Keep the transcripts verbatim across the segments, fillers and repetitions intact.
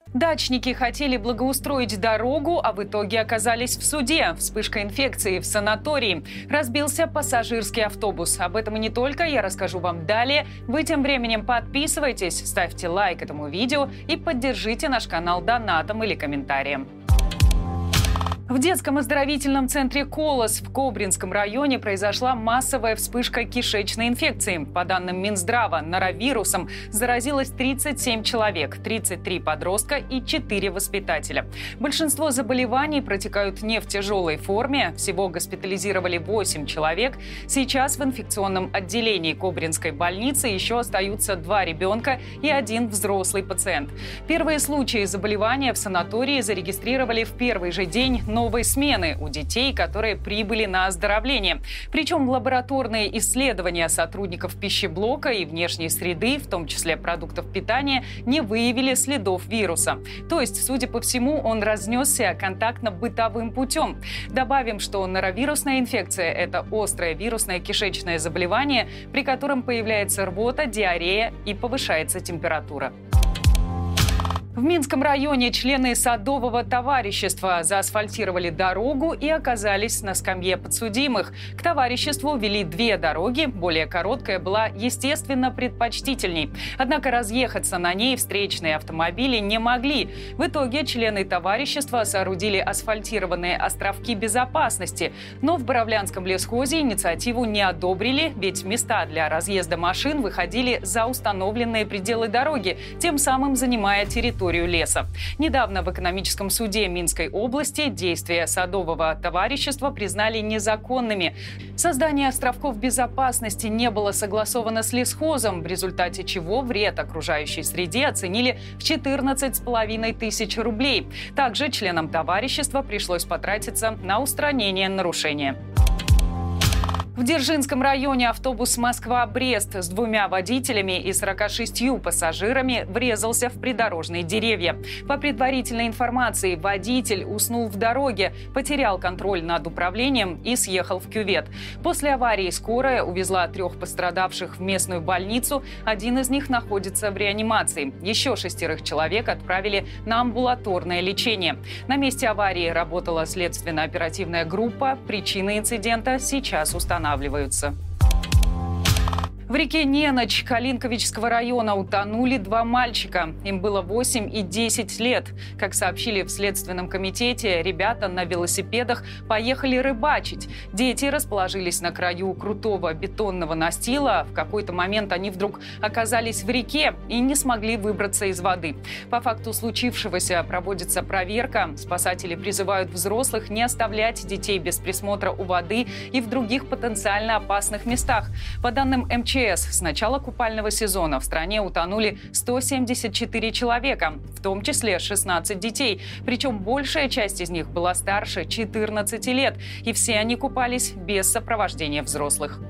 Дачники хотели благоустроить дорогу, а в итоге оказались в суде. Вспышка инфекции в санатории. Разбился пассажирский автобус. Об этом и не только, я расскажу вам далее. Вы тем временем подписывайтесь, ставьте лайк этому видео и поддержите наш канал донатом или комментарием. В детском оздоровительном центре «Колос» в Кобринском районе произошла массовая вспышка кишечной инфекции. По данным Минздрава, норовирусом заразилось тридцать семь человек, тридцать три подростка и четыре воспитателя. Большинство заболеваний протекают не в тяжелой форме. Всего госпитализировали восемь человек. Сейчас в инфекционном отделении Кобринской больницы еще остаются два ребенка и один взрослый пациент. Первые случаи заболевания в санатории зарегистрировали в первый же день новой смены у детей, которые прибыли на оздоровление. Причем лабораторные исследования сотрудников пищеблока и внешней среды, в том числе продуктов питания, не выявили следов вируса. То есть, судя по всему, он разнесся контактно-бытовым путем. Добавим, что норовирусная инфекция – это острое вирусное кишечное заболевание, при котором появляется рвота, диарея и повышается температура. В Минском районе члены садового товарищества заасфальтировали дорогу и оказались на скамье подсудимых. К товариществу вели две дороги, более короткая была, естественно, предпочтительней. Однако разъехаться на ней встречные автомобили не могли. В итоге члены товарищества соорудили асфальтированные островки безопасности. Но в Боровлянском лесхозе инициативу не одобрили, ведь места для разъезда машин выходили за установленные пределы дороги, тем самым занимая территорию леса. Недавно в экономическом суде Минской области действия садового товарищества признали незаконными. Создание островков безопасности не было согласовано с лесхозом, в результате чего вред окружающей среде оценили в четырнадцать с половиной тысяч рублей. Также членам товарищества пришлось потратиться на устранение нарушения. В Дзержинском районе автобус Москва-Брест с двумя водителями и сорока шестью пассажирами врезался в придорожные деревья. По предварительной информации, водитель уснул в дороге, потерял контроль над управлением и съехал в кювет. После аварии скорая увезла трех пострадавших в местную больницу. Один из них находится в реанимации. Еще шестерых человек отправили на амбулаторное лечение. На месте аварии работала следственно-оперативная группа. Причины инцидента сейчас устанавливаются. В реке Неночь Калинковичского района утонули два мальчика. Им было восемь и десять лет. Как сообщили в Следственном комитете, ребята на велосипедах поехали рыбачить. Дети расположились на краю крутого бетонного настила. В какой-то момент они вдруг оказались в реке и не смогли выбраться из воды. По факту случившегося проводится проверка. Спасатели призывают взрослых не оставлять детей без присмотра у воды и в других потенциально опасных местах. По данным эм че эс, с начала купального сезона в стране утонули сто семьдесят четыре человека, в том числе шестнадцать детей. Причем большая часть из них была старше четырнадцати лет, и все они купались без сопровождения взрослых.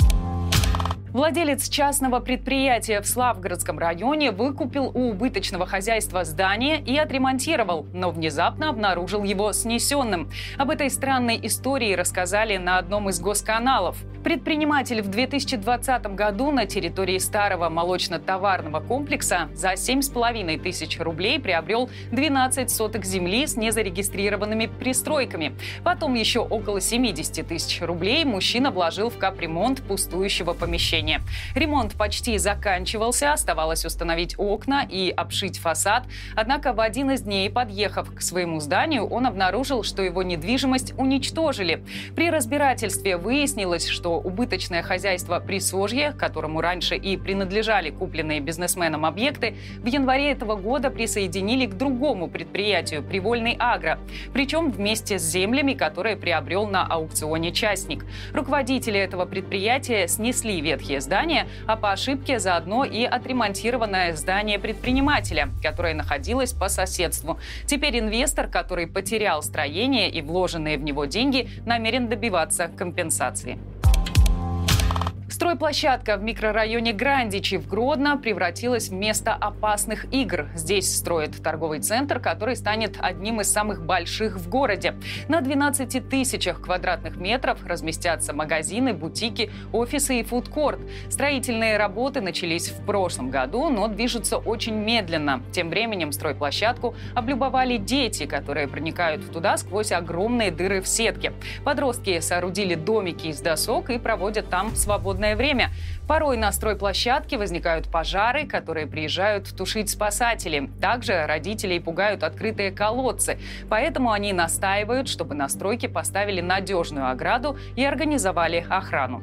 Владелец частного предприятия в Славгородском районе выкупил у убыточного хозяйства здание и отремонтировал, но внезапно обнаружил его снесенным. Об этой странной истории рассказали на одном из госканалов. Предприниматель в две тысячи двадцатом году на территории старого молочно-товарного комплекса за семь с половиной тысяч рублей приобрел двенадцать соток земли с незарегистрированными пристройками. Потом еще около семидесяти тысяч рублей мужчина вложил в капремонт пустующего помещения. Ремонт почти заканчивался, оставалось установить окна и обшить фасад. Однако в один из дней, подъехав к своему зданию, он обнаружил, что его недвижимость уничтожили. При разбирательстве выяснилось, что убыточное хозяйство «Присожье», которому раньше и принадлежали купленные бизнесменом объекты, в январе этого года присоединили к другому предприятию «Привольный Агро», причем вместе с землями, которые приобрел на аукционе частник. Руководители этого предприятия снесли ветхие здания, а по ошибке заодно и отремонтированное здание предпринимателя, которое находилось по соседству. Теперь инвестор, который потерял строение и вложенные в него деньги, намерен добиваться компенсации. Стройплощадка в микрорайоне Грандичи в Гродно превратилась в место опасных игр. Здесь строят торговый центр, который станет одним из самых больших в городе. На двенадцати тысячах квадратных метров разместятся магазины, бутики, офисы и фудкорт. Строительные работы начались в прошлом году, но движутся очень медленно. Тем временем стройплощадку облюбовали дети, которые проникают туда сквозь огромные дыры в сетке. Подростки соорудили домики из досок и проводят там свободное время. Порой на стройплощадке возникают пожары, которые приезжают тушить спасатели. Также родителей пугают открытые колодцы. Поэтому они настаивают, чтобы на стройке поставили надежную ограду и организовали охрану.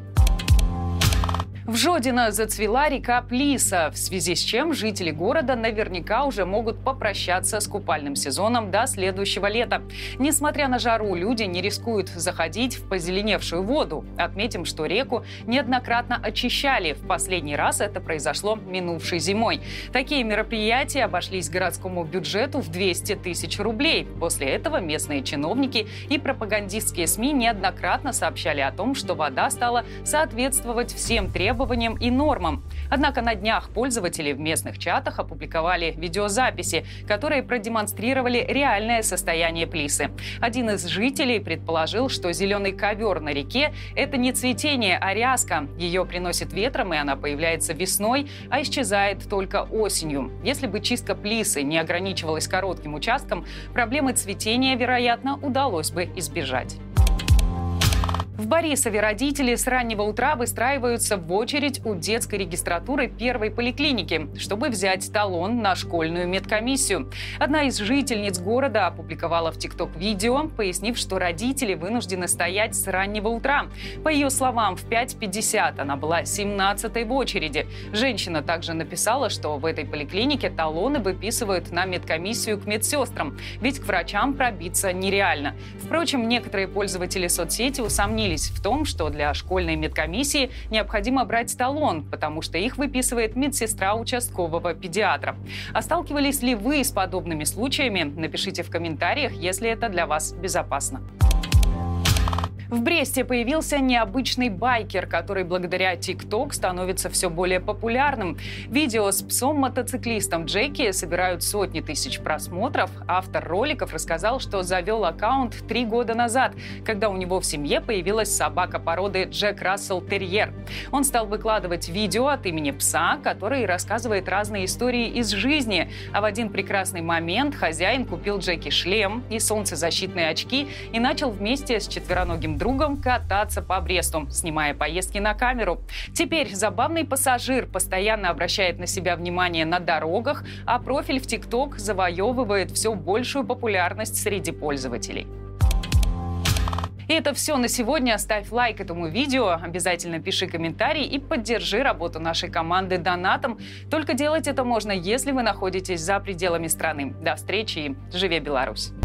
В Жодино зацвела река Плиса, в связи с чем жители города наверняка уже могут попрощаться с купальным сезоном до следующего лета. Несмотря на жару, люди не рискуют заходить в позеленевшую воду. Отметим, что реку неоднократно очищали. В последний раз это произошло минувшей зимой. Такие мероприятия обошлись городскому бюджету в двести тысяч рублей. После этого местные чиновники и пропагандистские СМИ неоднократно сообщали о том, что вода стала соответствовать всем требованиям и нормам. Однако на днях пользователи в местных чатах опубликовали видеозаписи, которые продемонстрировали реальное состояние Плисы. Один из жителей предположил, что зеленый ковер на реке – это не цветение, а ряска. Ее приносит ветром, и она появляется весной, а исчезает только осенью. Если бы чистка Плисы не ограничивалась коротким участком, проблемы цветения, вероятно, удалось бы избежать. В Борисове родители с раннего утра выстраиваются в очередь у детской регистратуры первой поликлиники, чтобы взять талон на школьную медкомиссию. Одна из жительниц города опубликовала в ТикТок видео, пояснив, что родители вынуждены стоять с раннего утра. По ее словам, в пять пятьдесят она была семнадцатой в очереди. Женщина также написала, что в этой поликлинике талоны выписывают на медкомиссию к медсестрам, ведь к врачам пробиться нереально. Впрочем, некоторые пользователи соцсети усомнились в том, что для школьной медкомиссии необходимо брать талон, потому что их выписывает медсестра участкового педиатра. А сталкивались ли вы с подобными случаями? Напишите в комментариях, если это для вас безопасно. В Бресте появился необычный байкер, который благодаря ТикТок становится все более популярным. Видео с псом-мотоциклистом Джеки собирают сотни тысяч просмотров. Автор роликов рассказал, что завел аккаунт три года назад, когда у него в семье появилась собака породы Джек Рассел Терьер. Он стал выкладывать видео от имени пса, который рассказывает разные истории из жизни. А в один прекрасный момент хозяин купил Джеки шлем и солнцезащитные очки и начал вместе с четвероногим другом кататься по Бресту, снимая поездки на камеру. Теперь забавный пассажир постоянно обращает на себя внимание на дорогах, а профиль в ТикТок завоевывает все большую популярность среди пользователей. И это все на сегодня. Ставь лайк этому видео, обязательно пиши комментарий и поддержи работу нашей команды донатом. Только делать это можно, если вы находитесь за пределами страны. До встречи и живи Беларусь!